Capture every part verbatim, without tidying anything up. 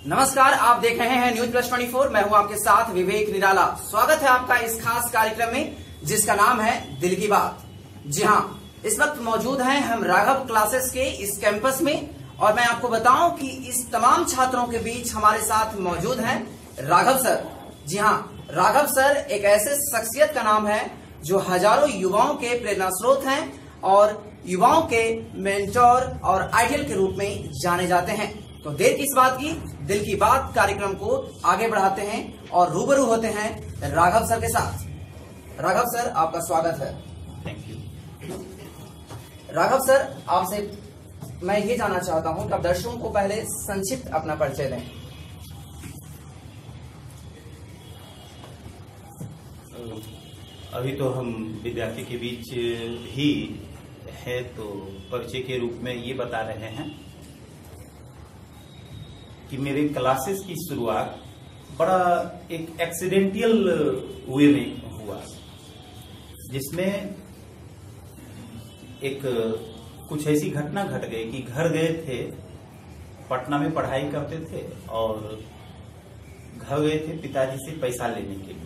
नमस्कार, आप देख रहे हैं न्यूज प्लस चौबीस। मैं हूं आपके साथ विवेक निराला। स्वागत है आपका इस खास कार्यक्रम में जिसका नाम है दिल की बात। जी हां, इस वक्त मौजूद हैं हम राघव क्लासेस के इस कैंपस में और मैं आपको बताऊं कि इस तमाम छात्रों के बीच हमारे साथ मौजूद हैं राघव सर। जी हां, राघव सर एक ऐसे शख्सियत का नाम है जो हजारों युवाओं के प्रेरणा स्रोत हैं और युवाओं के मेंटोर और आइडियल के रूप में जाने जाते हैं। तो देर किस बात की, दिल की बात कार्यक्रम को आगे बढ़ाते हैं और रूबरू होते हैं राघव सर के साथ। राघव सर, आपका स्वागत है। Thank you. राघव सर, आपसे मैं ये जानना चाहता हूं कि आप दर्शकों को पहले संक्षिप्त अपना परिचय दें। अभी तो हम विद्यार्थी के बीच ही है, तो परिचय के रूप में ये बता रहे हैं कि मेरे क्लासेस की शुरुआत बड़ा एक एक्सीडेंटल वे में हुआ, जिसमें एक कुछ ऐसी घटना घट गई कि घर गए थे, पटना में पढ़ाई करते थे और घर गए थे पिताजी से पैसा लेने के लिए।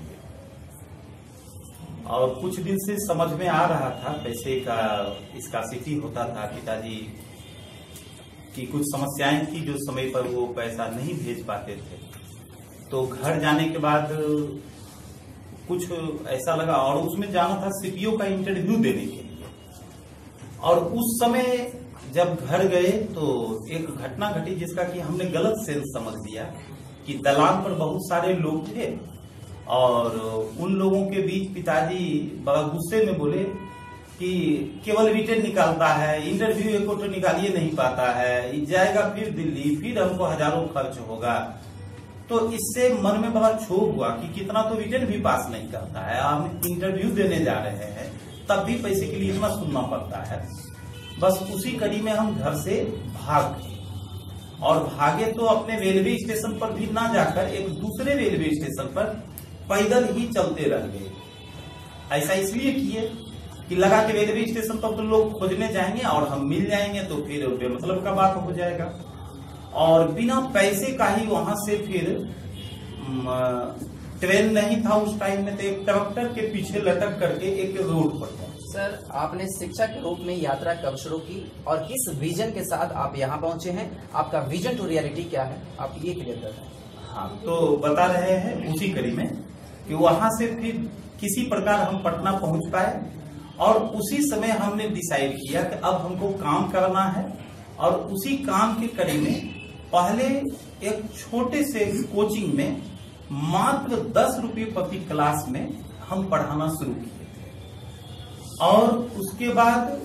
और कुछ दिन से समझ में आ रहा था पैसे का स्कार्सिटी होता था, पिताजी की कुछ समस्याएं थी जो समय पर वो पैसा नहीं भेज पाते थे। तो घर जाने के बाद कुछ ऐसा लगा और उसमें जाना था सीपीओ का इंटरव्यू देने के लिए। और उस समय जब घर गए तो एक घटना घटी जिसका कि हमने गलत सेंस समझ लिया कि दलान पर बहुत सारे लोग थे और उन लोगों के बीच पिताजी बड़ा गुस्से में बोले कि केवल रिटर्न निकालता है, इंटरव्यू एक तो निकालिए नहीं पाता है, जाएगा फिर दिल्ली, फिर हमको हजारों खर्च होगा। तो इससे मन में बड़ा क्षोभ हुआ कि कितना तो रिटर्न भी पास नहीं करता है, हम इंटरव्यू देने जा रहे हैं तब भी पैसे के लिए इतना सुनना पड़ता है। बस उसी कड़ी में हम घर से भाग गए और भागे तो अपने रेलवे स्टेशन पर भी ना जाकर एक दूसरे रेलवे स्टेशन पर पैदल ही चलते रह गए। ऐसा इसलिए किए कि लगा कि रेलवे स्टेशन पर तो लोग खोजने जाएंगे और हम मिल जाएंगे तो फिर बेमतलब का बात हो जाएगा। और बिना पैसे का ही वहां से फिर ट्रेन नहीं था उस टाइम में, तो एक ट्रैक्टर के पीछे लटक करके एक रोड पर। सर, आपने शिक्षा के रूप में यात्रा कब शुरू की और किस विजन के साथ आप यहाँ पहुंचे हैं? आपका विजन टू रियलिटी क्या है, आप ये क्लियर कर रहे हैं। हाँ, तो बता रहे हैं उसी कड़ी में कि वहां से फिर किसी प्रकार हम पटना पहुंच पाए और उसी समय हमने डिसाइड किया कि अब हमको काम करना है। और उसी काम के कड़ी में पहले एक छोटे से कोचिंग में मात्र दस रुपये प्रति क्लास में हम पढ़ाना शुरू किए थे। और उसके बाद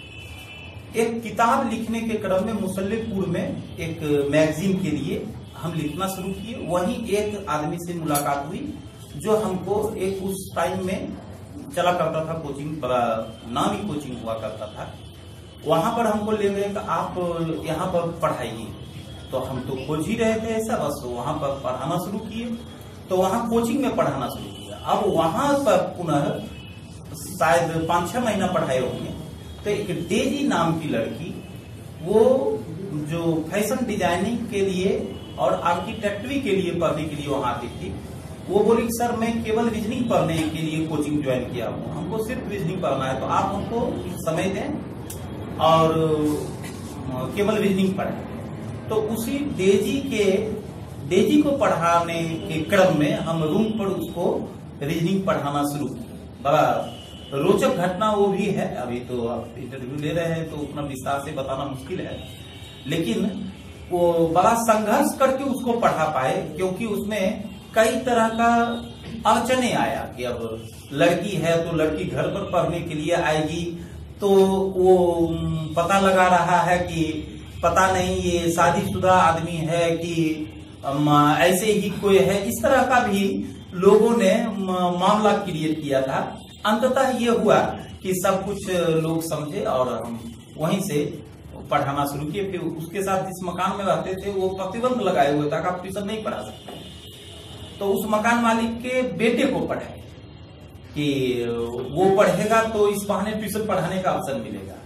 एक किताब लिखने के क्रम में मुसल्लेपुर में एक मैगजीन के लिए हम लिखना शुरू किए। वहीं एक आदमी से मुलाकात हुई जो हमको एक उस टाइम में चला करता था कोचिंग, बड़ा नामी कोचिंग हुआ करता था, वहां पर हमको ले गए कि आप यहाँ पर पढ़ाइए। तो हम तो खोज ही रहे थे ऐसा, बस वहां पर पढ़ाना शुरू किए। तो वहां कोचिंग में पढ़ाना शुरू किया। अब वहां पर पुनः शायद पांच छह महीना पढ़ाए होंगे तो एक डेजी नाम की लड़की, वो जो फैशन डिजाइनिंग के लिए और आर्किटेक्चरी के लिए पढ़ने के लिए वहां आती थी, वो बोली सर मैं केवल रीजनिंग पढ़ने के लिए कोचिंग ज्वाइन किया हूँ, हमको सिर्फ रीजनिंग पढ़ना है, तो आप हमको समय दें और केवल रीजनिंग पढ़ें। तो उसी डेजी के डेजी को पढ़ाने के क्रम में हम रूम पर उसको रीजनिंग पढ़ाना शुरू किया। बड़ा रोचक घटना वो भी है। अभी तो आप इंटरव्यू ले रहे हैं तो उतना विस्तार से बताना मुश्किल है, लेकिन वो बड़ा संघर्ष करके उसको पढ़ा पाए, क्योंकि उसमें कई तरह का अड़चने आया कि अब लड़की है तो लड़की घर पर पढ़ने के लिए आएगी, तो वो पता लगा रहा है कि पता नहीं ये शादीशुदा आदमी है कि ऐसे ही कोई है। इस तरह का भी लोगों ने मामला क्रिएट किया था। अंततः ये हुआ कि सब कुछ लोग समझे और हम वहीं से पढ़ाना शुरू किए। फिर उसके साथ जिस मकान में रहते थे वो प्रतिबंध लगाए हुए था कि आप ट्यूशन नहीं पढ़ा सकते, तो उस मकान मालिक के बेटे को पढ़ाए कि वो पढ़ेगा तो इस बहाने ट्यूशन पढ़ाने का अवसर मिलेगा।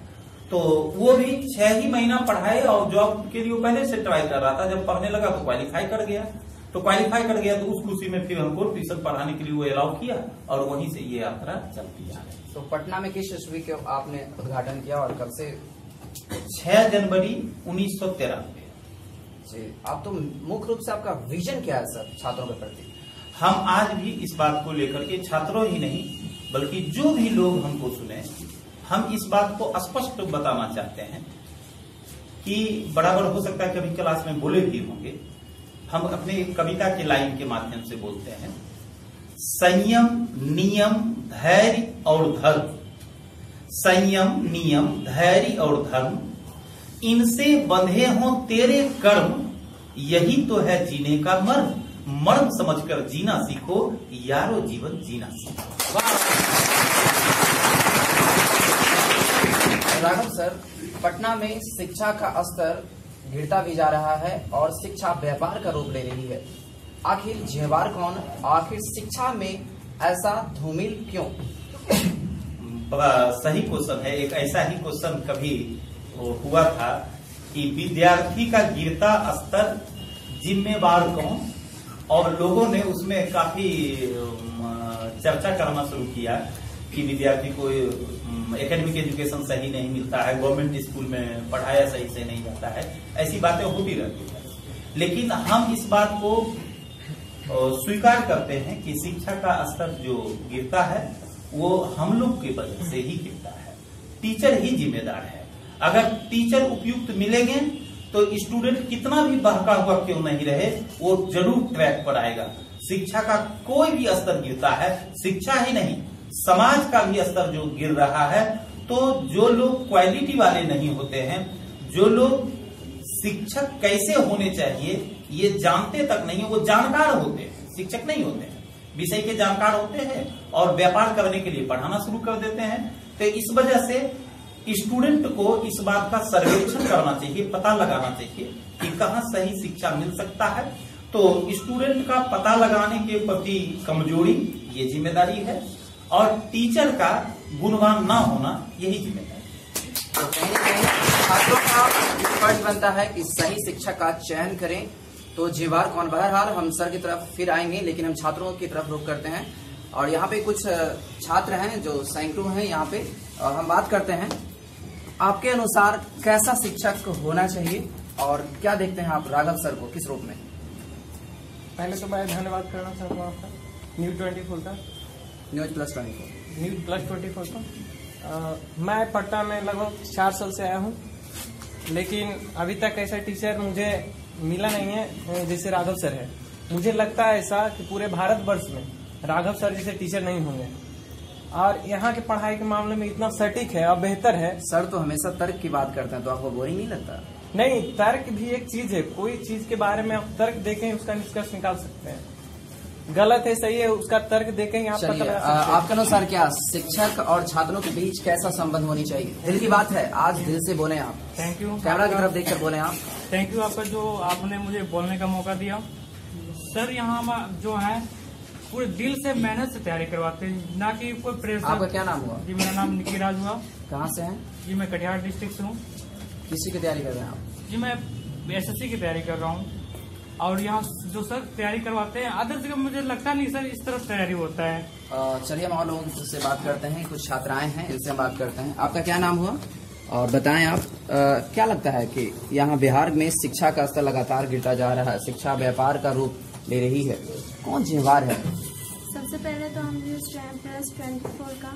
तो वो भी छह ही महीना पढ़ाए और जॉब के लिए वो पहले से ट्राई कर रहा था। जब पढ़ने लगा तो क्वालिफाई कर गया, तो क्वालिफाई कर गया तो उस खुशी में फिर हमको ट्यूशन पढ़ाने के लिए वो अलाउ किया और वहीं से ये यात्रा चलती जा रही है। तो पटना में किस ईस्वी के आपने उद्घाटन किया और कब से? छह जनवरी उन्नीस सौ तिरानवे। जी, आप तो मुख्य रूप से आपका विजन क्या है सर छात्रों के प्रति? हम आज भी इस बात को लेकर के छात्रों ही नहीं बल्कि जो भी लोग हमको सुने, हम इस बात को स्पष्ट बताना चाहते हैं कि बराबर हो सकता है कभी क्लास में बोले भी होंगे, हम अपने कविता के लाइन के माध्यम से बोलते हैं, संयम नियम धैर्य और धर्म, संयम नियम धैर्य और धर्म, इनसे बंधे हों तेरे कर्म, यही तो है जीने का मर्म, मर्म समझकर जीना सीखो यारो जीवन जीना सीखो। राघव सर, पटना में शिक्षा का स्तर गिरता भी जा रहा है और शिक्षा व्यापार का रूप ले रही है। आखिर जिम्मेवार कौन? आखिर शिक्षा में ऐसा धूमिल क्यों? बड़ा सही क्वेश्चन है। एक ऐसा ही क्वेश्चन कभी हुआ था कि विद्यार्थी का गिरता स्तर जिम्मेवार कौन, और लोगों ने उसमें काफी चर्चा करना शुरू किया कि विद्यार्थी को एकेडमिक एजुकेशन सही नहीं मिलता है, गवर्नमेंट स्कूल में पढ़ाया सही से नहीं जाता है, ऐसी बातें होती रहती है। लेकिन हम इस बात को स्वीकार करते हैं कि शिक्षा का स्तर जो गिरता है वो हम लोग की वजह से ही गिरता है। टीचर ही जिम्मेदार है। अगर टीचर उपयुक्त मिलेंगे तो स्टूडेंट कितना भी बहका हुआ क्यों नहीं रहे, वो जरूर ट्रैक पर आएगा। शिक्षा का कोई भी स्तर गिरता है, शिक्षा ही नहीं समाज का भी स्तर जो गिर रहा है, तो जो लोग क्वालिटी वाले नहीं होते हैं, जो लोग शिक्षक कैसे होने चाहिए ये जानते तक नहीं है, वो जानकार होते हैं, शिक्षक नहीं होते हैं, विषय के जानकार होते हैं और व्यापार करने के लिए पढ़ाना शुरू कर देते हैं। तो इस वजह से स्टूडेंट को इस बात का सर्वेक्षण करना चाहिए, पता लगाना चाहिए कि कहाँ सही शिक्षा मिल सकता है। तो स्टूडेंट का पता लगाने के प्रति कमजोरी ये जिम्मेदारी है और टीचर का गुणवान ना होना यही जिम्मेदारी है। तो कहीं ना कहीं छात्रों का फर्ज बनता है कि सही शिक्षक का चयन करें। तो जिम्मेवार कौन? बहरहाल हम सर की तरफ फिर आएंगे, लेकिन हम छात्रों की तरफ रुख करते हैं और यहाँ पे कुछ छात्र हैं जो सैकड़ों हैं यहाँ पे, और हम बात करते हैं आपके अनुसार कैसा शिक्षक होना चाहिए और क्या देखते हैं आप राघव सर को किस रूप में? पहले तो मैं धन्यवाद करना चाहता हूँ आपका न्यूज ट्वेंटी फोर का news plus twenty four news plus twenty four का। मैं पटना में लगभग चार साल से आया हूँ, लेकिन अभी तक ऐसा टीचर मुझे मिला नहीं है जैसे राघव सर है। मुझे लगता है ऐसा कि पूरे भारतवर्ष में राघव सर जैसे टीचर नहीं होंगे और यहाँ के पढ़ाई के मामले में इतना सटीक है और बेहतर है। सर तो हमेशा तर्क की बात करते हैं, तो आपको बोरिंग नहीं लगता? नहीं, तर्क भी एक चीज है। कोई चीज के बारे में आप तर्क देखें उसका निष्कर्ष निकाल सकते हैं, गलत है सही है उसका तर्क देखें आप पता लगा सकते हैं। आपके अनुसार क्या शिक्षक और छात्रों के बीच कैसा संबंध होनी चाहिए? दिल की बात है, आज दिल से बोले आप। Thank you. कैमरा की तरफ देखकर बोले आप। थैंक यू आपका जो आपने मुझे बोलने का मौका दिया। सर यहाँ जो है पूरे दिल से मेहनत से तैयारी करवाते हैं, ना कि कोई प्रेशर। आपका क्या नाम हुआ? जी मेरा नाम निकी राज हुआ। कहाँ से हैं? जी मैं कटिहार डिस्ट्रिक्ट से हूँ। किसी की तैयारी कर रहे हैं आप? जी मैं एसएससी की तैयारी कर रहा हूँ और यहाँ जो सर तैयारी करवाते हैं अदर जगह मुझे लगता नहीं सर इस तरफ तैयारी होता है। चलिए हम और लोगों से बात करते हैं, कुछ छात्राएं हैं इनसे हम बात करते हैं। आपका क्या नाम हुआ और बताएं आप आ, क्या लगता है कि यहाँ बिहार में शिक्षा का स्तर लगातार गिरता जा रहा है, शिक्षा व्यापार का रूप ले रही है, कौन जिम्मेवार है? सबसे पहले तो हम न्यूज प्लस ट्वेंटी फोर का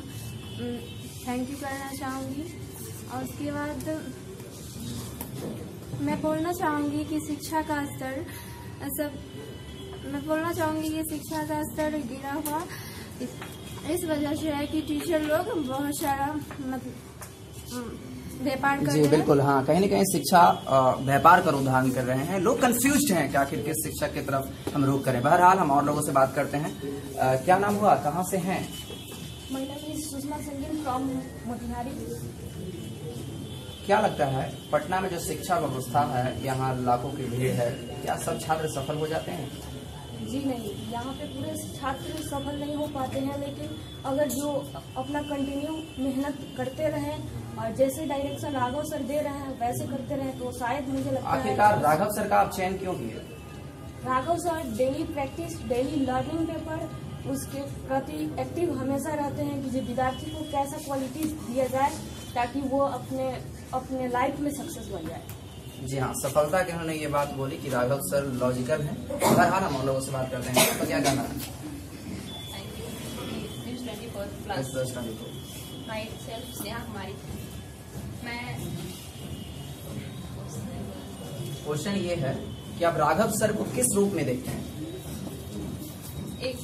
थैंक यू करना चाहूँगी और उसके बाद मैं बोलना चाहूँगी कि शिक्षा का स्तर सब मैं बोलना चाहूँगी कि शिक्षा का स्तर गिरा हुआ इस, इस वजह से है कि टीचर लोग बहुत सारा मतलब व्यापार कर जी बिल्कुल, हाँ कहीं न कहीं शिक्षा व्यापार का रूप धारण कर रहे हैं। लोग कंफ्यूज्ड हैं कि आखिर किस शिक्षक की तरफ हम रुख करें। बहरहाल हम और लोगों से बात करते हैं। आ, क्या नाम हुआ, कहाँ से हैं? सुषमा संगीन फ्रॉम मोतिहारी। क्या लगता है पटना में जो शिक्षा व्यवस्था है, यहाँ लाखों की भीड़ है, क्या सब छात्र सफल हो जाते हैं? जी नहीं, यहाँ पे पूरे छात्र सफल नहीं हो पाते हैं, लेकिन अगर जो अपना कंटिन्यू मेहनत करते रहें और जैसे डायरेक्शन राघव सर दे रहे हैं वैसे करते रहे तो शायद मुझे लगता है। आखिरकार राघव सर का आप चयन क्यों किए? Raghav sir daily practice, daily learning paper, उसके प्रति एक्टिव हमेशा रहते हैं कि जो विद्यार्थी को कैसा क्वालिटी दिया जाए ताकि वो अपने अपने लाइफ में सक्सेस बन जाए। जी हाँ, सफलता के उन्होंने ये बात बोली कि राघव सर लॉजिकल हैं। बहरहाल हम लोगों से बात करते हैं, तो क्या कहना है? क्वेश्चन ये है कि आप राघव सर को किस रूप में देखते हैं? एक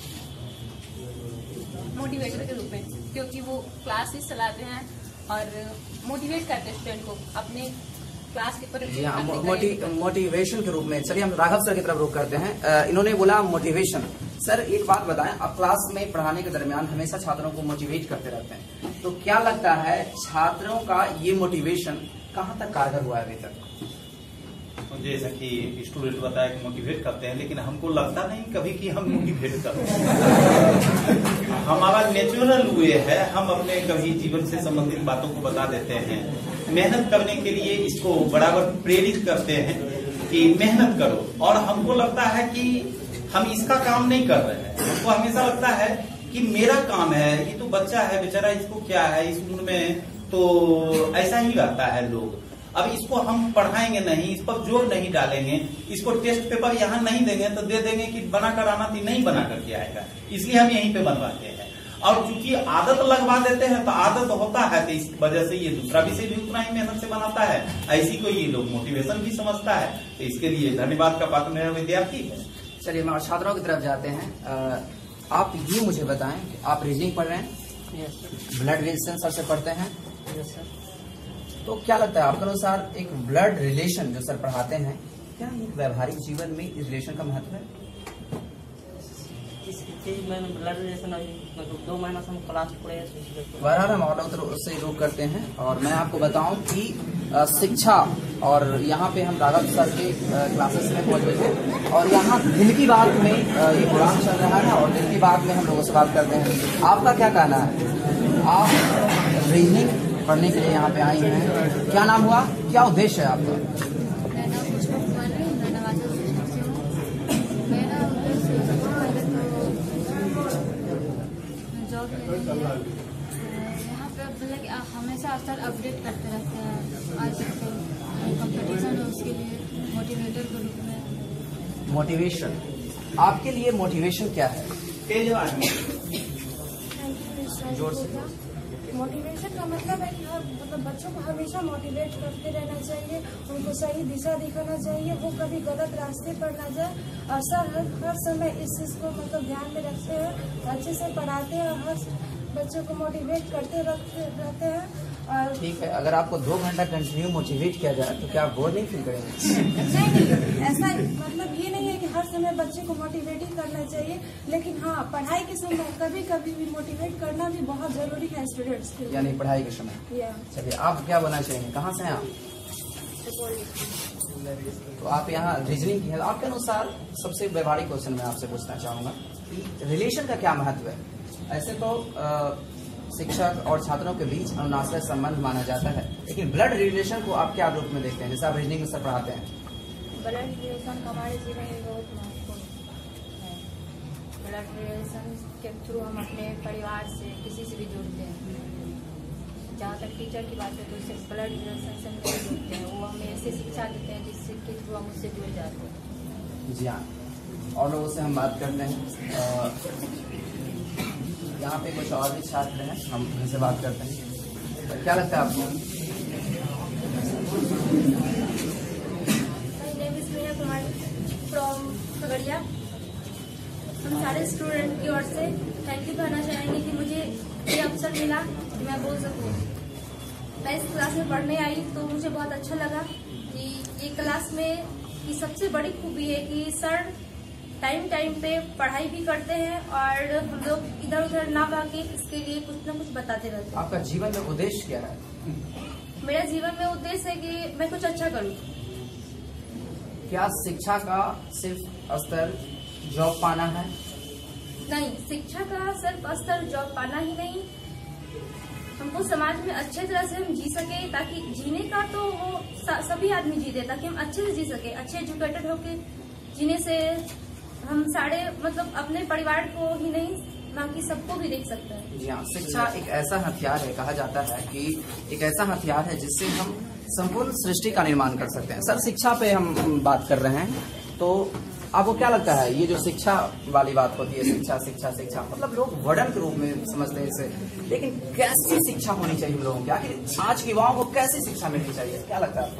मोटिवेटर के रूप में, क्योंकि वो क्लासेस चलाते हैं और मोटिवेट करते हैं स्टूडेंट को अपने क्लास के पर। जी हाँ, मोटी, मोटिवेशन के रूप में। चलिए हम राघव सर की तरफ रुख करते हैं। आ, इन्होंने बोला मोटिवेशन। सर एक बात बताएं, आप क्लास में पढ़ाने के दरमियान हमेशा छात्रों को मोटिवेट करते रहते हैं, तो क्या लगता है छात्रों का ये मोटिवेशन कहाँ तक कारगर हुआ है अभी तक? जैसा कि स्टूडेंट बताया कि मोटिवेट करते हैं, लेकिन हमको लगता नहीं कभी कि हम मोटिवेट करते हैं। हमारा नेचुरल वे है, हम अपने कभी जीवन से संबंधित बातों को बता देते हैं, मेहनत करने के लिए इसको बराबर प्रेरित करते हैं कि मेहनत करो। और हमको लगता है कि हम इसका काम नहीं कर रहे हैं, हमको हमेशा लगता है कि मेरा काम है, ये तो बच्चा है बेचारा, इसको क्या है, इस उम्र में तो ऐसा ही रहता है लोग। अब इसको हम पढ़ाएंगे नहीं, इस पर जोर नहीं डालेंगे, इसको टेस्ट पेपर यहाँ नहीं देंगे तो दे देंगे कि बना कर आना थी, नहीं बना करके आएगा, इसलिए हम यहीं पे बनवाते हैं। और चूंकि आदत लगवा देते हैं तो आदत होता है, तो इस वजह से ये दूसरा विषय भी उतना ही मेहनत से बनाता है। ऐसी को ये लोग मोटिवेशन भी समझता है, तो इसके लिए धन्यवाद का पात्र मेरा विद्यार्थी है। चलिए हम छात्रों की तरफ जाते हैं। आप ये मुझे बताएं कि आप रीजनिंग पढ़ रहे हैं, ब्लड रिलेशन सर से पढ़ते हैं, तो क्या लगता है आपके अनुसार एक ब्लड रिलेशन जो सर पढ़ाते हैं, क्या एक व्यवहारिक जीवन में इस रिलेशन का महत्व है? ब्लड रिलेशन मतलब दो महीना से हम क्लास पढ़े। बहरहाल हम और लोग उससे रोक करते हैं। और मैं आपको बताऊं कि शिक्षा, और यहाँ पे हम राघव सर के क्लासेस में मौजूद हैं और यहाँ दिल की बात में ये प्रोग्राम चल रहा है और दिल की बात में हम लोगों से बात करते हैं। आपका क्या कहना है? आप रीजनिंग पढ़ने के लिए यहाँ पे आई हैं, क्या नाम हुआ, क्या उद्देश्य है आपका? मेरा नाम पुष्पा कुमार है, मैं नवाजा से हूँ। मेरा उद्देश्य पहले तो जॉब लेने के लिए यहाँ पे मतलब कि हमेशा सर अपडेट करते रहते हैं। आज कंपटीशन है उसके लिए मोटिवेटर के रूप में। मोटिवेशन, आपके लिए मोटिवेशन क्या है? जोर से। मोटिवेशन का मतलब है कि हर मतलब बच्चों को हमेशा मोटिवेट करते रहना चाहिए, उनको सही दिशा दिखाना चाहिए, वो कभी गलत रास्ते पर न जाए। और सर हर, हर समय इस चीज को मतलब ध्यान में रखते हैं, अच्छे से पढ़ाते हैं और हर बच्चों को मोटिवेट करते रहते हैं। और ठीक है, अगर आपको दो घंटा कंटिन्यू मोटिवेट किया जाए तो क्या आप बोर नहीं फील करेंगे? नहीं नहीं, ऐसा मतलब ये नहीं है कि हर समय बच्चे को मोटिवेट ही करना चाहिए, लेकिन हाँ पढ़ाई के समय कभी कभी भी मोटिवेट करना भी बहुत जरूरी है स्टूडेंट्स के लिए, यानी पढ़ाई के समय। चलिए आप क्या बोलना चाहेंगे, कहाँ से हैं आप? तो आप यहाँ रीजनिंग की है। आपके अनुसार सबसे व्यवहारिक क्वेश्चन मैं आपसे पूछना चाहूंगा कि रिलेशन का क्या महत्व है? ऐसे तो आ, शिक्षक और छात्रों के बीच अनुनाश्रय संबंध माना जाता है, लेकिन ब्लड रिलेशन को आप क्या रूप में देखते हैं, जैसे आप रीजनिंग में सर पढ़ाते हैं? ब्लड रिलेशन हमारे जीवन में बहुत महत्वपूर्ण है। ब्लड रिलेशन के थ्रू हम अपने परिवार से किसी से भी जुड़ते हैं। जहाँ तक टीचर की बात है तो उससे ब्लड रिलेशन से हम जुड़ते हैं, वो हमें ऐसे शिक्षा देते हैं जिसके थ्रू हम उससे जुड़ जाते हैं। जी हाँ, और लोगों से हम बात करते हैं। यहाँ पे कुछ और भी छात्र हैं, हम उनसे बात करते हैं। क्या लगता है आपको? फ्रॉम खगड़िया। हम सारे स्टूडेंट की ओर से थैंक यू कहना चाहेंगे कि मुझे ये अवसर मिला कि मैं बोल सकूँ। मैं इस क्लास में पढ़ने आई तो मुझे बहुत अच्छा लगा कि ये क्लास में की सबसे बड़ी खूबी है कि सर टाइम टाइम पे पढ़ाई भी करते हैं और हम लोग इधर उधर ना भागे, इसके लिए कुछ ना कुछ बताते रहते हैं। आपका जीवन में उद्देश्य क्या है? मेरा जीवन में उद्देश्य है कि मैं कुछ अच्छा करूं। क्या शिक्षा का सिर्फ स्तर जॉब पाना है? नहीं, शिक्षा का सिर्फ स्तर जॉब पाना ही नहीं, हमको समाज में अच्छे तरह से हम जी सके, ताकि जीने का तो वो सभी आदमी जीते, ताकि हम अच्छे से जी सके। अच्छे एजुकेटेड होके जीने से हम सारे मतलब अपने परिवार को ही नहीं बाकी सबको भी देख सकते हैं। जी हाँ, शिक्षा एक ऐसा हथियार है, कहा जाता है कि एक ऐसा हथियार है जिससे हम संपूर्ण सृष्टि का निर्माण कर सकते हैं। सर, शिक्षा पे हम बात कर रहे हैं, तो आपको क्या लगता है ये जो शिक्षा वाली बात होती है, शिक्षा शिक्षा शिक्षा मतलब लोग वर्डन के रूप में समझते हैं इसे, लेकिन कैसी शिक्षा होनी चाहिए हम लोगों की? आखिर आज के युवाओं को कैसी शिक्षा मिलनी चाहिए, क्या लगता है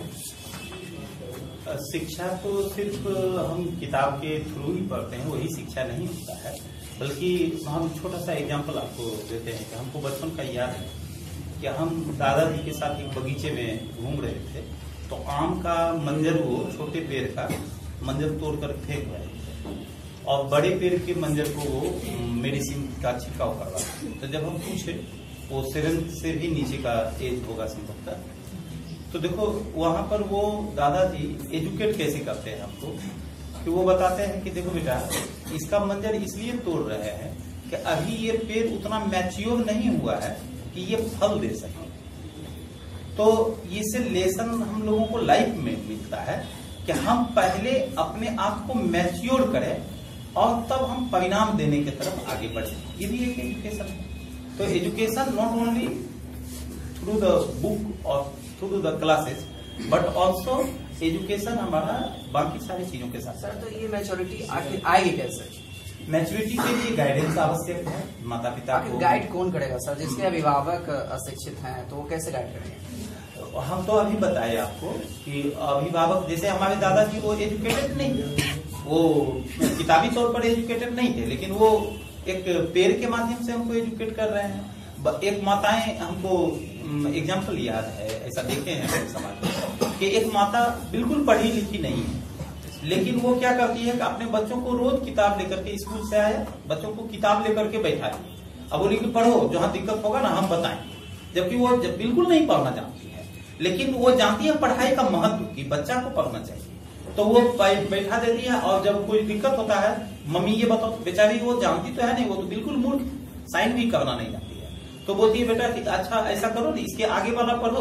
आपको? शिक्षा तो सिर्फ हम किताब के थ्रू ही पढ़ते हैं, वही शिक्षा नहीं होता है, बल्कि हम छोटा सा एग्जांपल आपको देते हैं कि हमको बचपन का याद है कि हम दादाजी के साथ एक बगीचे में घूम रहे थे, तो आम का मंजर, वो छोटे पेड़ का मंजर तोड़कर फेंक रहे थे और बड़े पेड़ के मंजर को वो मेडिसिन का छिड़काव कर रहा था। तो जब हम पूछे, वो सिरिंज से भी नीचे का एज होगा संभवतः, तो देखो वहां पर वो दादाजी एजुकेट कैसे करते हैं हमको, कि वो बताते हैं कि देखो बेटा, इसका मंजर इसलिए तोड़ रहे हैं कि अभी ये पेड़ उतना मैच्योर नहीं हुआ है कि ये फल दे सके। तो इससे लेसन हम लोगों को लाइफ में मिलता है कि हम पहले अपने आप को मैच्योर करें और तब हम परिणाम देने की तरफ आगे बढ़े। ये भी एक एजुकेशन है। तो education not only through the book और through the classes, but also education हमारा बाकी सारी चीजों के साथ। सर, तो ये मैच्योरिटी आखिर आएगी कैसे? मैच्योरिटी के लिए गाइडेंस आवश्यक है, माता पिता को। गाइड कौन करेगा सर? जिसके अभिभावक अशिक्षित हैं तो वो कैसे गाइड करेंगे? हम तो अभी बताए आपको कि अभिभावक, जैसे हमारे दादाजी वो एजुकेटेड नहीं, वो किताबी तौर पर एजुकेटेड नहीं थे, लेकिन वो एक पेड़ के माध्यम से हमको एजुकेट कर रहे हैं। एक माताएं, हमको एग्जाम्पल याद है, ऐसा देखे हैं समाज में कि एक माता बिल्कुल पढ़ी लिखी नहीं है, लेकिन वो क्या करती है कि अपने बच्चों को रोज किताब लेकर के, स्कूल से आए बच्चों को किताब लेकर के बैठा दी, अब बोली कि पढ़ो, जहां दिक्कत होगा ना हम बताएंगे, जबकि वो जब बिल्कुल नहीं पढ़ना जानती है, लेकिन वो जानती है पढ़ाई का महत्व कि बच्चा को पढ़ना चाहिए, तो वो बैठा देती है। और जब कोई दिक्कत होता है, मम्मी ये बताओ, बेचारी वो जानती तो है नहीं, वो तो बिल्कुल मूर्ख, साइन भी करना नहीं जानती है, तो बोलती है बेटा कि अच्छा ऐसा करो, इसके आगे वाला पढ़ो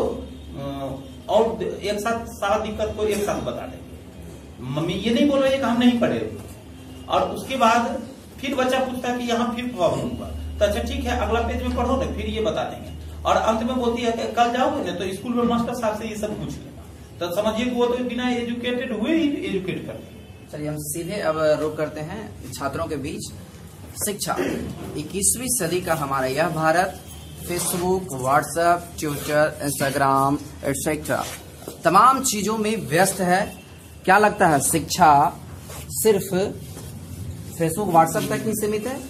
और एक साथ सारा दिक्कत को एक साथ बता देंगे। मम्मी ये नहीं बोल रही है कि हम नहीं पढ़े। और उसके बाद फिर बच्चा पूछता है कि यहाँ फिर प्रॉब्लम हुआ, तो अच्छा ठीक है अगला पेज में पढ़ो ना, फिर ये बता देंगे। और अंत में बोलती है कि कल जाओगे ना तो स्कूल में मास्टर साहब से ये सब पूछ लेना, तो समझिए कि वो तो बिना एजुकेटेड हुए ही एजुकेट करते हैं। चलिए हम सीधे अब रुक करते हैं छात्रों के बीच। शिक्षा इक्कीसवीं सदी का हमारा यह Bharat Facebook, WhatsApp, Twitter, Instagram etcetera तमाम चीजों में व्यस्त है। क्या लगता है शिक्षा सिर्फ फेसबुक व्हाट्सएप तक ही सीमित है?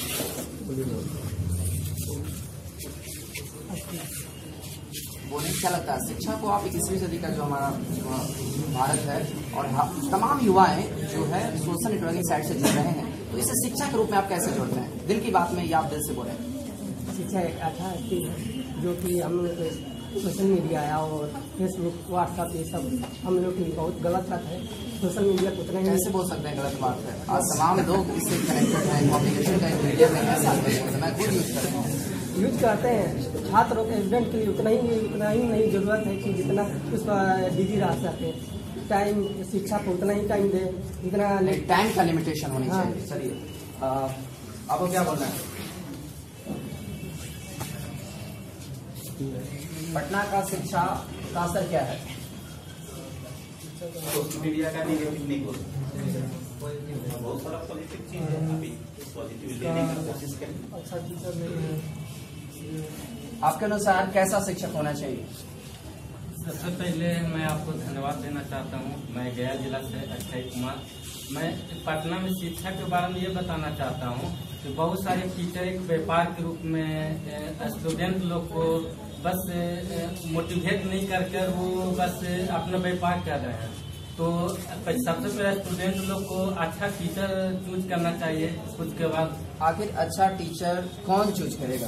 बोले क्या लगता है शिक्षा को आप इक्कीसवीं सदी का जो हमारा भारत है और तमाम युवाएं जो है सोशल नेटवर्किंग साइट से जुड़ रहे हैं, तो इसे शिक्षा के रूप में आप कैसे जोड़ते हैं? दिल की बात में ये आप दिल से बोले। शिक्षा एक अच्छा चीज है जो कि हम लोग सोशल मीडिया और फेसबुक, व्हाट्सएप ये सब हम लोग की बहुत गलत बात है। सोशल मीडिया को उतना कैसे बोल सकते हैं गलत बात है? आज तमाम लोग इससे कनेक्टेड हैं, कम्युनिकेशन का मीडिया में कैसे मैं खुद यूज करता हूँ यूज करते हैं। छात्रों के स्टूडेंट के लिए उतना ही उतना ही नहीं जरूरत है कि जितना उस पर बिजी रह सके। टाइम शिक्षा को उतना ही टाइम दे जितना टाइम का लिमिटेशन होनी चाहिए। चलिए आपको क्या बोलना है? पटना का शिक्षा का असर क्या है? सोशल मीडिया का निगेटिव नहीं बोल सकते, बहुत सारा पॉजिटिव चीज है, अभी पॉजिटिव लेने की कोशिश करें। अच्छा टीचर नहीं है। आपके अनुसार कैसा शिक्षक होना चाहिए? सबसे पहले मैं आपको धन्यवाद देना चाहता हूँ। मैं गया जिला से अक्षय कुमार। मैं पटना में शिक्षा के बारे में ये बताना चाहता हूँ कि बहुत सारे टीचर एक व्यापार के रूप में स्टूडेंट लोग को बस मोटिवेट नहीं करके वो बस अपना व्यापार कर रहे हैं। तो सबसे पहले स्टूडेंट लोग को अच्छा टीचर चूज करना चाहिए। उसके बाद आखिर अच्छा टीचर कौन चूज करेगा?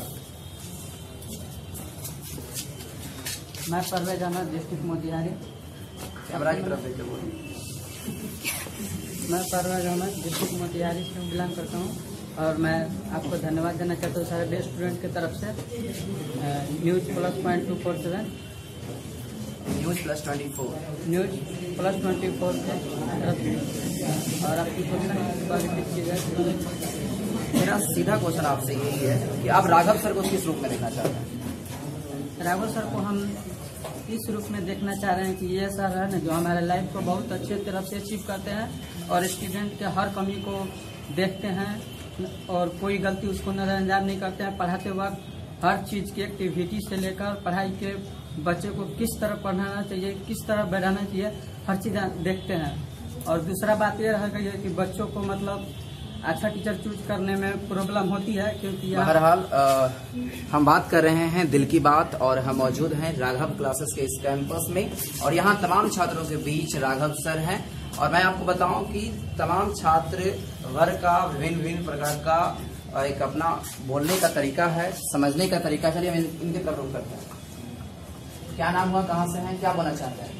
मैं परवेज अहमद, डिस्ट्रिक्ट मोतिहारी। कैमरा की तरफ देखते बोलिए। मैं परवेज अहमद, डिस्ट्रिक्ट मोतिहारी से बिलोंग करता हूँ। और मैं आपको धन्यवाद देना चाहता हूँ सारे बेस्ट स्टूडेंट की तरफ से news plus point two four seven news plus twenty four news plus twenty four के तरफ से। और आपकी क्वेश्चन को रिपीट कीजिएगा। मेरा सीधा क्वेश्चन आपसे यही है कि आप राघव सर को किस रूप में देखना चाहते हैं? राघव सर को हम इस रूप में देखना चाह रहे हैं कि ये सर है ना जो हमारे लाइफ को बहुत अच्छे तरफ से अचीव करते हैं और स्टूडेंट के हर कमी को देखते हैं और कोई गलती उसको नजरअंदाज नहीं करते हैं। पढ़ाते वक्त हर चीज़ की एक्टिविटी से लेकर पढ़ाई के बच्चे को किस तरह पढ़ाना चाहिए, किस तरह बढ़ाना चाहिए, हर चीज़ देखते हैं। और दूसरा बात यह है कि बच्चों को मतलब अच्छा टीचर चूज करने में प्रॉब्लम होती है क्योंकि बहरहाल हम बात कर रहे हैं दिल की बात और हम मौजूद हैं राघव क्लासेस के इस कैंपस में और यहाँ तमाम छात्रों के बीच राघव सर हैं। और मैं आपको बताऊं कि तमाम छात्र वर्ग का विभिन्न विभिन्न प्रकार का एक अपना बोलने का तरीका है, समझने का तरीका। चलिए हम इनके तरफ रुख करते हैं। क्या नाम हुआ, कहाँ से हैं, क्या बोलना चाहते हैं?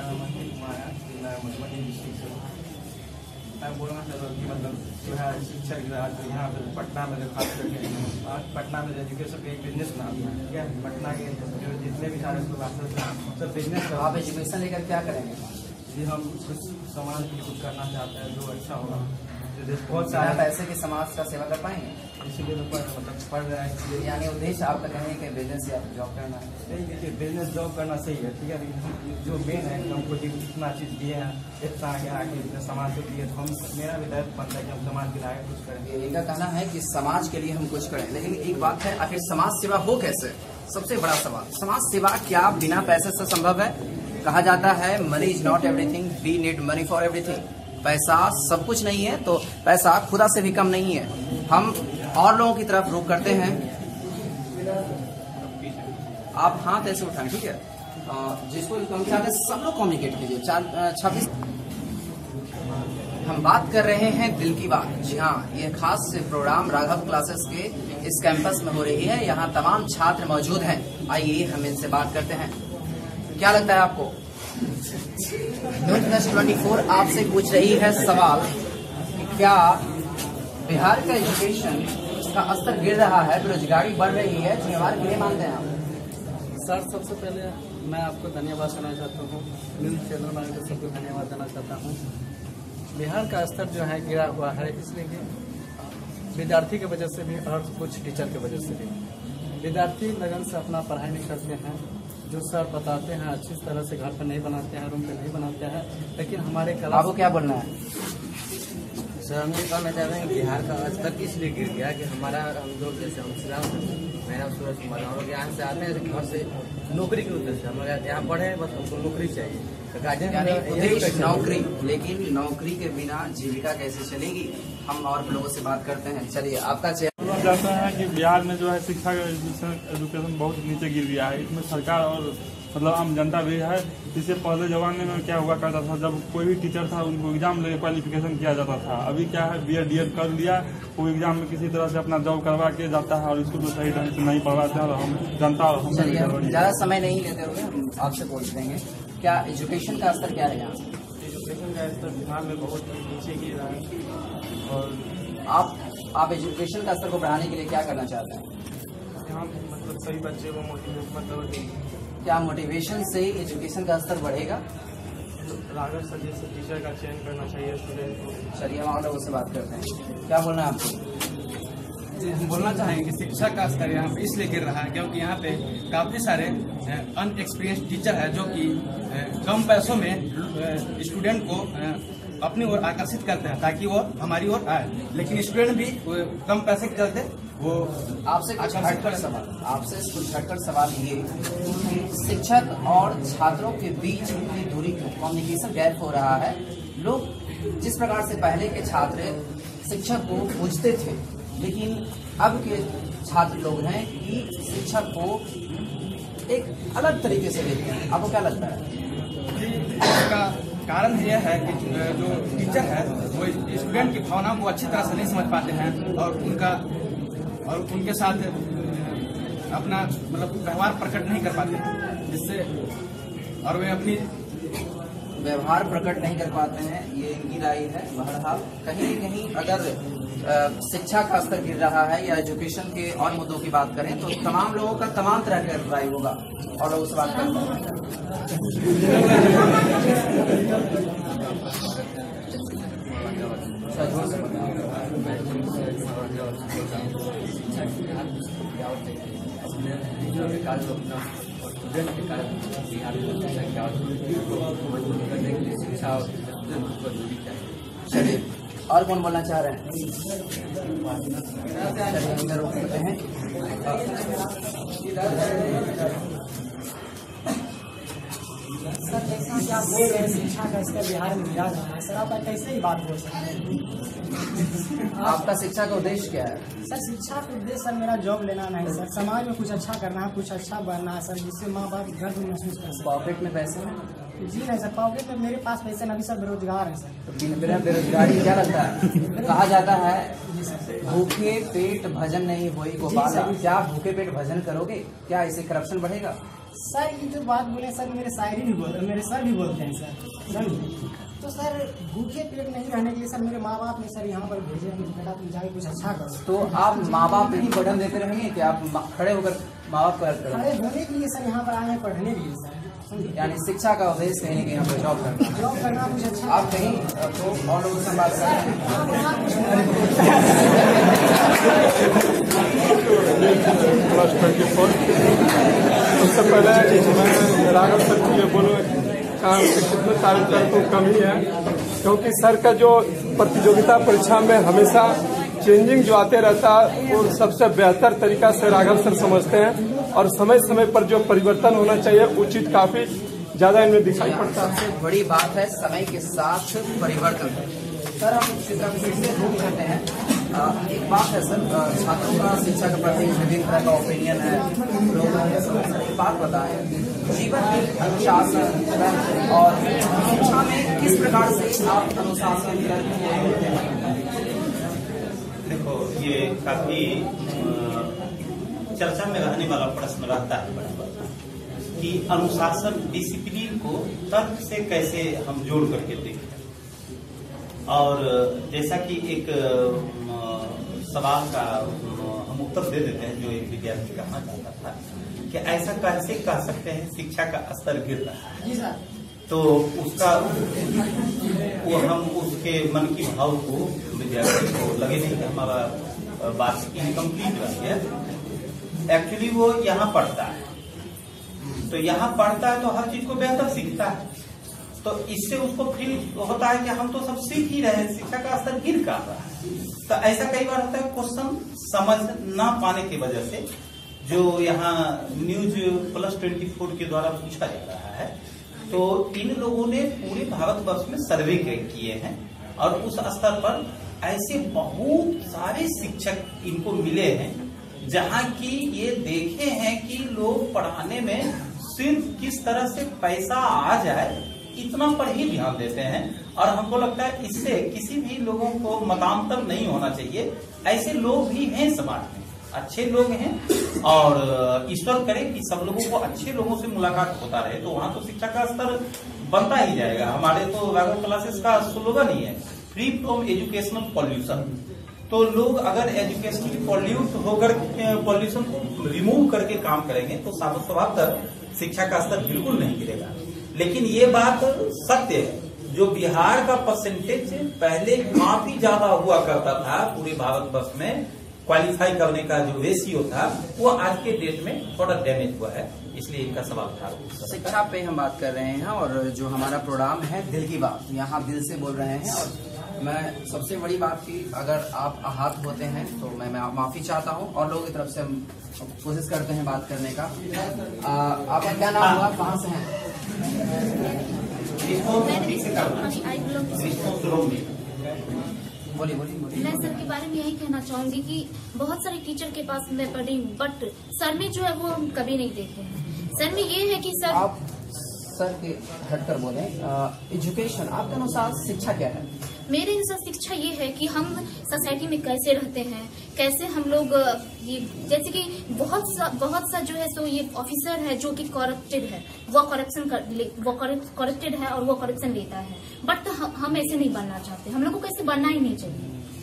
मैं बोलना चाहता हूँ कि मतलब जो है शिक्षा की आज यहाँ पे पटना में खास करके आज पटना में एजुकेशन का एक बिजनेस नाम है, ठीक है। पटना के जो जितने भी सारे क्लासेस हैं सब बिजनेस। आप एजुकेशन लेकर क्या करेंगे? जी हम कुछ समाज के लिए कुछ करना चाहते हैं जो अच्छा होगा, जो देश बहुत सारे सारे पैसे की समाज का सेवा कर पाएंगे, इसीलिए तो पढ़ मतलब पढ़ रहे हैं इसलिए। यानी उद्देश्य आपका कहने के बिजनेस या जॉब करना है? नहीं देखिए बिजनेस जॉब करना सही है, ठीक है, लेकिन हम जो मेन है कि हमको इतना चीज़ दिए हैं इतना आगे आगे इतने समाज को दिए, तो हम मेरा भी दायित्व बनता है कि हम समाज के आगे कुछ करेंगे। इनका कहना है कि समाज के लिए हम कुछ करें, लेकिन एक बात है, आखिर समाज सेवा हो कैसे? सबसे बड़ा सवाल, समाज सेवा क्या बिना पैसे से संभव है? कहा जाता है money is not everything, we need money for everything. पैसा सब कुछ नहीं है तो पैसा खुदा से भी कम नहीं है। हम और लोगों की तरफ रुख करते हैं। आप हाथ ऐसे उठाएं, ठीक है, जिसको कम चाहते सब लोग कम्युनिकेट कीजिए। चार छब्बीस हम बात कर रहे हैं दिल की बात। जी हाँ, ये खास प्रोग्राम राघव क्लासेस के इस कैंपस में हो रही है। यहाँ तमाम छात्र मौजूद हैं। आइए हम इनसे बात करते हैं। क्या लगता है आपको? न्यूज प्लस ट्वेंटी फोर आपसे पूछ रही है सवाल कि क्या बिहार का एजुकेशन का स्तर गिर रहा है, बेरोजगारी बढ़ रही है, जिम्मेवार किए मानते हैं आप? सर सबसे पहले मैं आपको धन्यवाद देना चाहता हूँ, न्यूज चैनल वाले को सबको धन्यवाद देना चाहता हूँ। बिहार का स्तर जो है गिरा हुआ है इसलिए कि विद्यार्थी की वजह से भी और कुछ टीचर की वजह से भी। विद्यार्थी लगन से अपना पढ़ाई नहीं करते हैं, जो सर बताते हैं अच्छी तरह से घर पर नहीं बनाते हैं, रूम पे नहीं बनाते हैं। लेकिन हमारे क्लास आपको क्या बोलना है? सर हम ये कहना चाहते हैं कि बिहार का स्तर इसलिए गिर गया कि हमारा हम लोग जैसे हम सिला मेरा सूरज कुमार हम लोग यहाँ से आते हैं घर से नौकरी के उद्देश्य हम लोग यहाँ पढ़े, बस हमको नौकरी चाहिए। यानी उद्देश्य नौकरी, लेकिन नौकरी के बिना जीविका कैसे चलेगी? हम और लोगों से बात करते हैं। चलिए आपका चेहरा। चाहते हैं कि बिहार में जो है शिक्षा का एजुकेशन बहुत नीचे गिर गया है। इसमें सरकार और मतलब आम जनता भी है। इससे पहले जमाने में क्या हुआ करता था, जब कोई भी टीचर था उनको एग्जाम लेके क्वालिफिकेशन किया जाता था। अभी क्या है, बी एड डी एड कर लिया, वो एग्जाम में किसी तरह से अपना जॉब करवा के जाता है और स्कूल में सही ढंग से नहीं पढ़वाते हैं। और हम जनता और हम ज्यादा समय नहीं लेते हुए हम आपसे पूछ देंगे, क्या एजुकेशन का स्तर क्या है यहाँ? एजुकेशन का स्तर बिहार में बहुत नीचे गिर रहा है। और आप आप एजुकेशन का स्तर को बढ़ाने के लिए क्या करना चाहते हैं? यहाँ मतलब सभी बच्चे को मोटिवेट मतलब क्या मोटिवेशन से एजुकेशन का स्तर बढ़ेगा? राघव सर जैसे टीचर का चयन करना चाहिए स्टूडेंट को। चलिए हम और लोगों से बात करते हैं। क्या बोलना है आपको? हम बोलना चाहेंगे कि शिक्षा का स्तर यहाँ पे इसलिए गिर रहा है क्योंकि यहाँ पे काफी सारे अनएक्सपीरियंस टीचर है जो कि कम पैसों में स्टूडेंट को अपनी ओर आकर्षित करते हैं ताकि वो हमारी ओर आए, लेकिन स्टूडेंट भी कम पैसे के चलते वो आपसे कुछ हटकर सवाल आपसे कुछ हटकर सवाल ये कि शिक्षक और छात्रों के बीच की दूरी क्यों, कम्युनिकेशन गैप हो रहा है? लोग जिस प्रकार से पहले के छात्र शिक्षक को पूछते थे, लेकिन अब के छात्र लोग हैं कि शिक्षक को एक अलग तरीके से देखते हैं। आपको क्या लगता है? इसका कारण यह है कि जो टीचर है वो स्टूडेंट की भावना को अच्छी तरह से नहीं समझ पाते हैं और उनका और उनके साथ अपना मतलब व्यवहार प्रकट नहीं कर पाते हैं, जिससे और वे अपनी व्यवहार प्रकट नहीं कर पाते हैं, ये इनकी राय है। बहरहाल कहीं न कहीं अगर शिक्षा का स्तर गिर रहा है या एजुकेशन के और मुद्दों की बात करें तो तमाम लोगों का तमाम तरह का अभिप्राय होगा और लोग उस बात करते हैं। चलिए और कौन बोलना चाह रहे हैं? चलिए अंदर रोक लेते हैं। सर जैसा कि आप बोल रहे हैं शिक्षा का स्तर बिहार में गिरा रहा है, सर आप कैसे ही बात बोल सकते हैं? आपका शिक्षा का उद्देश्य क्या है? सर शिक्षा का उद्देश्य सर मेरा जॉब लेना नहीं सर, समाज में कुछ अच्छा करना है, कुछ अच्छा बनना है सर, जिससे माँ बाप गर्व महसूस कर सकें। पॉकेट में पैसे हैं? जी नहीं सर, पॉकेट में मेरे पास पैसे नहीं, सर बेरोजगार है सर। तो बिना बेरोजगारी क्या लगता है? कहा जाता है भूखे पेट भजन नहीं होई गोपाला। क्या आप भूखे पेट भजन करोगे? क्या इससे करप्शन बढ़ेगा? सर ये जो बात बोले सर मेरे शायरी भी बोल मेरे सर भी बोलते हैं सर, समझे? तो सर भूखे पेट नहीं रहने के लिए सर मेरे माँ बाप ने सर यहाँ पर भेजे कि बेटा तुम जाके कुछ अच्छा करो। तो आप माँ बाप ही बटन देते रहेंगे कि आप खड़े होकर माँ बाप पर खड़े होने के लिए सर यहाँ पर आए हैं पढ़ने के लिए सर, यानी शिक्षा का उद्देश्य कहीं कि यहाँ पर जॉब करना जॉब करना कुछ अच्छा। आप कहीं तो और लोगों से बात करें। सबसे पहले मैं राघव सर के लिए बोलूँ काम से कितने तारीफ करता हूँ कम ही है, क्योंकि सर का जो प्रतियोगिता परीक्षा में हमेशा चेंजिंग जो आते रहता है वो सबसे बेहतर तरीका से राघव सर समझते हैं और समय समय पर जो परिवर्तन होना चाहिए उचित काफी ज्यादा इनमें दिखाई पड़ता है। सबसे बड़ी बात है समय के साथ परिवर्तन। सर हम शिक्षा विषय से रूप करते हैं। आ, एक बात है सर, छात्रों का शिक्षा के प्रति विभिन्न तरह का ओपिनियन है, लोग एक बात बताएं जीवन में अनुशासन और शिक्षा में किस प्रकार से आप अनुशासन करते हैं? देखो ये काफी चर्चा में रहने वाला प्रश्न रहता है कि अनुशासन डिसिप्लिन को तर्क से कैसे हम जोड़ करके देखें। और जैसा कि एक सवाल का हम उत्तर दे देते हैं जो एक विद्यार्थी कहना चाहता था कि ऐसा कैसे कह सकते हैं शिक्षा का स्तर गिर रहा है, तो उसका वो हम उसके मन की भाव को विद्यार्थी को लगे नहीं कि हमारा बात इनकम्प्लीट रह गया। एक्चुअली वो यहाँ पढ़ता है, तो यहाँ पढ़ता है तो हर चीज को बेहतर सीखता है, तो इससे उसको फील होता है कि हम तो सब सीख ही रहे हैं, शिक्षा का स्तर गिर कर रहा है। तो ऐसा कई बार होता है क्वेश्चन समझ ना पाने की वजह से जो यहाँ न्यूज प्लस ट्वेंटी फोर के द्वारा पूछा जा रहा है, तो इन लोगों ने पूरे भारतवर्ष में सर्वे किए हैं और उस स्तर पर ऐसे बहुत सारे शिक्षक इनको मिले हैं जहाँ की ये देखे हैं कि लोग पढ़ाने में सिर्फ किस तरह से पैसा आ जाए इतना पर ही ध्यान देते हैं। और हमको लगता है इससे किसी भी लोगों को मतांतर नहीं होना चाहिए। ऐसे लोग भी हैं समाज में, अच्छे लोग हैं और ईश्वर करे कि सब लोगों को अच्छे लोगों से मुलाकात होता रहे, तो वहाँ तो शिक्षा का स्तर बनता ही जाएगा। हमारे तो राघव क्लासेस का स्लोगन ही है फ्री फ्रॉम एजुकेशनल पॉल्यूशन। तो लोग अगर एजुकेशनल पॉल्यूट होकर पॉल्यूशन को रिमूव करके काम करेंगे तो साफ स्वभावतः शिक्षा का स्तर बिल्कुल नहीं गिरेगा। लेकिन ये बात सत्य है, जो बिहार का परसेंटेज पहले काफी ज्यादा हुआ करता था पूरे भारतवर्ष में, क्वालिफाई करने का जो रेशियो था वो आज के डेट में थोड़ा डैमेज हुआ है, इसलिए इनका सवाल था। शिक्षा पे हम बात कर रहे हैं और जो हमारा प्रोग्राम है दिल की बात, यहाँ दिल से बोल रहे हैं। और मैं सबसे बड़ी बात की अगर आप आहत होते हैं तो मैं, मैं माफी चाहता हूँ और लोगों की तरफ से हम कोशिश करते हैं बात करने का। आ, आपका क्या नाम हुआ, कहाँ से हैं? बोलिए बोलिए। मैं सर के बारे में यही कहना चाहूंगी कि बहुत सारे टीचर के पास मैं पढ़ी हूँ, बट सर में जो है वो हम कभी नहीं देखते हैं। सर में ये है कि सर आप सर के हटकर बोले, एजुकेशन आपके अनुसार शिक्षा क्या है? मेरे अनुसार शिक्षा ये है कि हम सोसाइटी में कैसे रहते हैं, कैसे हम लोग ये जैसे कि बहुत सा बहुत सा जो है सो ये ऑफिसर है जो कि करप्टेड है, वो करप्शन कर, वो करप्टेड है और वो करप्शन लेता है, बट हम ऐसे नहीं बनना चाहते। हम लोग को कैसे बनना ही नहीं चाहिए।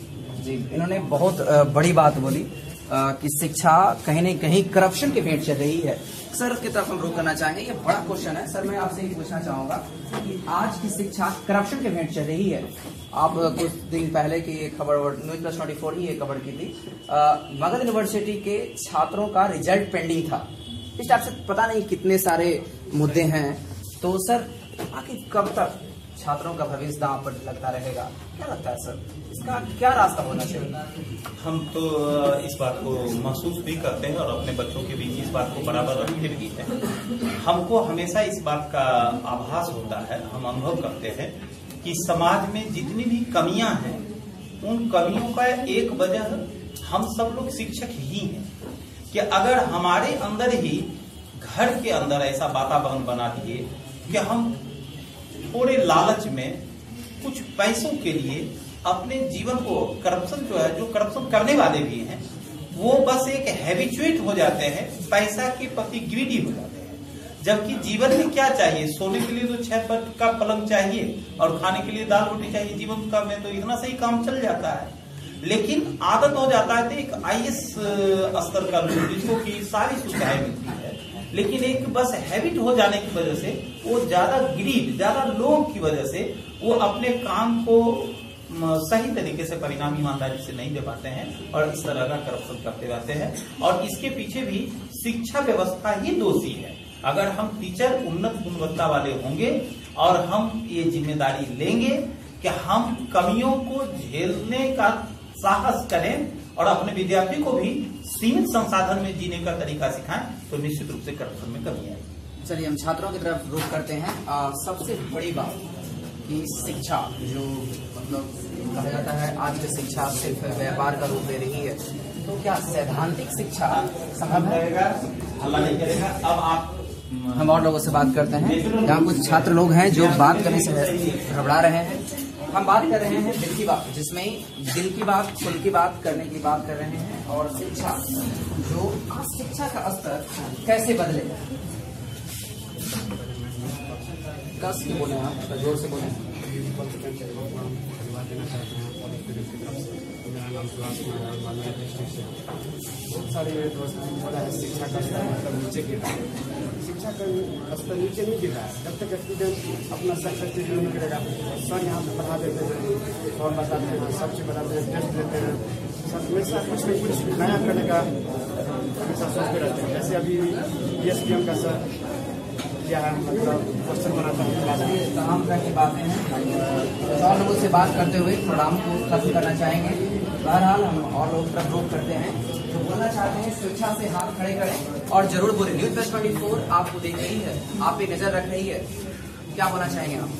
जी, इन्होंने बहुत अ, बड़ी बात बोली अ, कि शिक्षा कहीं न कहीं करप्शन की भेंट चल रही है। सर की तरफ हम रुख करना चाहेंगे, ये बड़ा क्वेश्चन है सर। मैं आपसे ये पूछना चाहूंगा कि आज की शिक्षा करप्शन की भेंट चल रही है। आप कुछ दिन पहले की एक खबर न्यूज प्लस ट्वेंटी फोर ही एक खबर की थी, मगध यूनिवर्सिटी के छात्रों का रिजल्ट पेंडिंग था। इस टाइप से पता नहीं कितने सारे मुद्दे हैं। तो सर आखिर कब तक छात्रों का भविष्य दांव पर लगता रहेगा, क्या लगता है सर, इसका क्या रास्ता होना चाहिए? हम तो इस बात को महसूस भी करते हैं और अपने बच्चों के बीच इस बात को बराबर रखते भी हैं। हमको हमेशा इस बात का आभास होता है, हम अनुभव करते हैं कि समाज में जितनी भी कमियां हैं उन कमियों का एक वजह हम सब लोग शिक्षक ही हैं। कि अगर हमारे अंदर ही घर के अंदर ऐसा वातावरण बना दिए कि हम थोड़े लालच में कुछ पैसों के लिए अपने जीवन को, करप्शन जो है, जो करप्शन करने वाले भी हैं वो बस एक हैबिचुएट हो जाते हैं, पैसा के प्रति ग्रीडी हो जाते हैं। जबकि जीवन में क्या चाहिए, सोने के लिए तो छह फुट का पलंग चाहिए और खाने के लिए दाल रोटी चाहिए। जीवन का में तो इतना सही काम चल जाता है, लेकिन आदत हो जाता है तो एक आई एस स्तर का लोग जिसको की सारी सुविधाएं मिलती है, लेकिन एक बस हैबिट हो जाने की वजह से वो ज्यादा ग्रीड, ज्यादा लोग की वजह से वो अपने काम को सही तरीके से परिणाम ईमानदारी से नहीं दे पाते हैं और इस तरह का करप्शन करते रहते हैं। और इसके पीछे भी शिक्षा व्यवस्था ही दोषी है। अगर हम टीचर उन्नत गुणवत्ता वाले होंगे और हम ये जिम्मेदारी लेंगे कि हम कमियों को झेलने का साहस करें और अपने विद्यार्थी को भी सीमित संसाधन में जीने का तरीका सिखाएं, तो निश्चित रूप से करप्शन में कमी आएगी। चलिए हम छात्रों की तरफ रुख करते हैं। आ, सबसे बड़ी बात कि शिक्षा जो मतलब कहा जाता है आज की शिक्षा सिर्फ व्यापार का रूप ले रही है, तो क्या सैद्धांतिक शिक्षा संभव है? अल्लाह नहीं करेगा। अब आप हम और लोगों से बात करते हैं। यहाँ कुछ छात्र लोग हैं जो बात करने से घबरा रहे हैं। हम बात कर रहे हैं दिल की बात, जिसमें दिल की बात, खुल की बात करने की बात कर रहे हैं। और शिक्षा जो शिक्षा का स्तर कैसे बदले, कस के बोले आप, जोर से बोले। बहुत सारे मेरे दोस्त ने बोला है शिक्षा का स्तर मतलब नीचे गिर रहा है। शिक्षा का स्तर नीचे नहीं गिर रहा है। जब तक स्टूडेंट अपना सक्सेस नहीं करेगा, सर यहाँ पे पढ़ा देते हैं और बताते हैं, सब चीज बताते हैं, टेस्ट देते हैं, सब हमेशा कुछ न कुछ नया करने का हमेशा सोचते रहते हैं। जैसे अभी बी एस पी एम का सर क्या है, मतलब क्वेश्चन बनाता है क्लास में, तमाम तरह की बातें हैं। और लोगों से बात करते हुए प्रोग्राम को खत्म करना चाहेंगे। बहरहाल हम और लोग तरफ रोक करते हैं, जो बोलना चाहते हैं स्वेच्छा से हाथ खड़े करें और जरूर बोले। न्यूज प्लस ट्वेंटी फोर आपको देख रही है, आप पे नजर रख रही है, क्या बोलना चाहेंगे आप?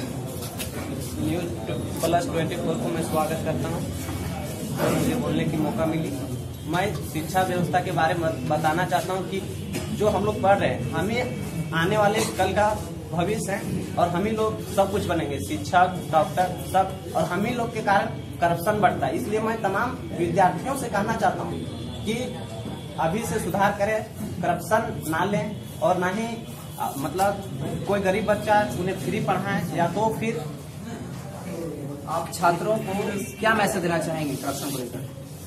न्यूज प्लस ट्वेंटी फोर को मैं स्वागत करता हूँ और मुझे बोलने की मौका मिली। मैं शिक्षा व्यवस्था के बारे में बताना चाहता हूँ कि जो हम लोग पढ़ रहे हैं, हमें आने वाले कल का भविष्य है और हम ही लोग सब कुछ बनेंगे, शिक्षक, डॉक्टर, सब। और हम ही लोग के कारण करप्शन बढ़ता है। इसलिए मैं तमाम विद्यार्थियों से कहना चाहता हूँ कि अभी से सुधार करें, करप्शन ना लें और ना ही आ, मतलब कोई गरीब बच्चा उन्हें फ्री पढ़ाएं, या तो फिर आप छात्रों को क्या मैसेज देना चाहेंगे करप्शन को लेकर?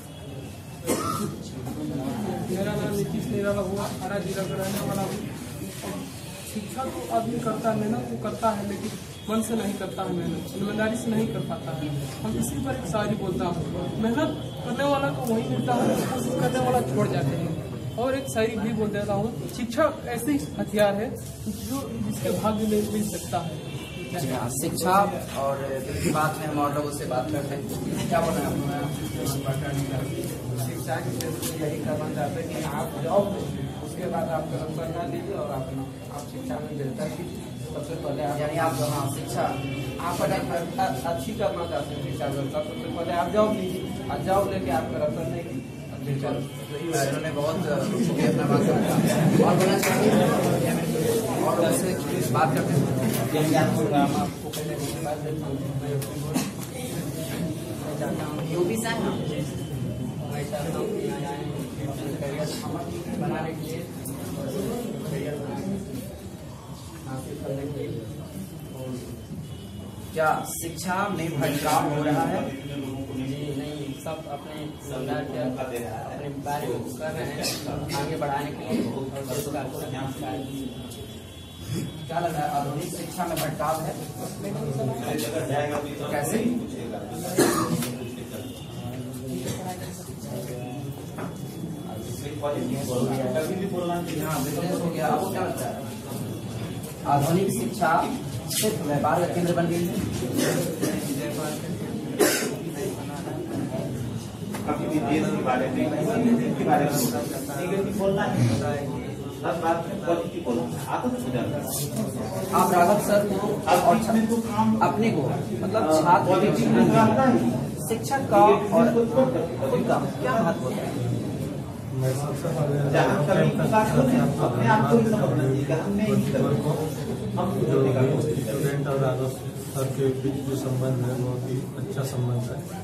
मेरा नाम नीतीश निराला हुआ, हरा जिला का रहने वाला हूँ। शिक्षा तो आदमी करता है, मेहनत तो करता है, लेकिन मन से नहीं करता है, मेहनत ईमानदारी से नहीं कर पाता है। हम इसी पर एक शायरी बोलता हूँ, मेहनत करने वाला को वही मिलता है, कोशिश करने वाला छोड़ जाते हैं। और एक शायरी भी बोल देता हूँ, शिक्षा ऐसी हथियार है जो जिसके भाग्य में मिल सकता है। जी हाँ, शिक्षा और दिल की बात में हम और लोगों से बात करते हैं। क्या बोल रहे हैं? शिक्षा की यही करना चाहते हैं कि आप जॉब, उसके बाद आप करप्शन ना लीजिए और आप आप शिक्षा में बेहतर कीजिए। सबसे पहले आप, यानी आप हाँ शिक्षा आप अगर अच्छी करना चाहते हैं शिक्षा व्यवस्था, सबसे पहले आप जॉब लीजिए और जॉब लेके आप करप्शन नहीं कीजिए। इन्होंने बहुत अपना बात रखा और बोलना चाहिए और वैसे बात करते हैं। यूपी से बनाने के लिए क्या शिक्षा में भटकाव हो रहा है? नहीं, सब आप अपने रोजगार के अपने कार्य को कर रहे हैं आगे बढ़ाने के लिए और सरकार को क्या लग रहा है आधुनिक शिक्षा में बदलाव है कैसे? आपको क्या लगता है आधुनिक शिक्षा सिर्फ व्यापार का केंद्र बन गई है? कभी भी देश के बारे में के बारे में नेगेटिव बोलना है, हर बात में पॉजिटिव बोलना है, आदत हो जाता है। आप राघव सर को और अपने को मतलब छात्र के जीवन में शिक्षक का और खुद का क्या महत्व होता है? जहाँ कभी अपने आप को समझना चाहिए, हमने जो स्टूडेंट और राघव सर के बीच जो संबंध है बहुत ही अच्छा संबंध है।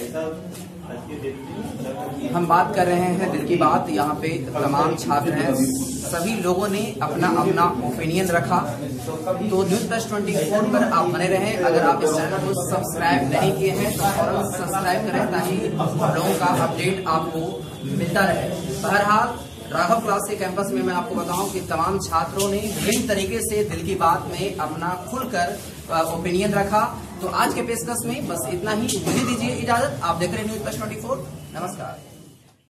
हम बात कर रहे हैं दिल की बात, यहाँ पे तमाम छात्र हैं, सभी लोगों ने अपना अपना ओपिनियन रखा। तो न्यूज प्लस ट्वेंटी फोर पर आप बने रहें। अगर आप इस चैनल को सब्सक्राइब नहीं किए हैं तो फौरन सब्सक्राइब करें ताकि लोगों का अपडेट आपको मिलता रहे। बहरहाल राघव क्लास के कैंपस में मैं आपको बताऊं कि तमाम छात्रों ने विभिन्न तरीके से दिल की बात में अपना खुलकर ओपिनियन रखा। तो आज के पेशकश में बस इतना ही, मुझे दीजिए इजाजत। आप देख रहे हैं न्यूज प्लस ट्वेंटी फोर। नमस्कार।